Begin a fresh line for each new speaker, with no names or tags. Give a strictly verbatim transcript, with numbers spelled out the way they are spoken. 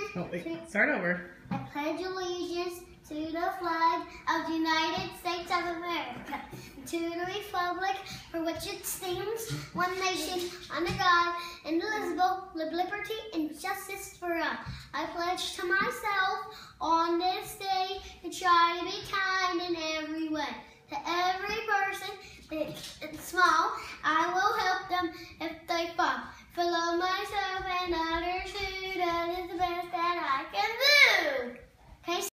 Oh, wait. Start over.
I pledge allegiance to the flag of the United States of America, to the republic for which it stands, one nation, under God, indivisible, with liberty and justice for all. I pledge to myself on this day to try to be kind in every way. To every person, big and small, I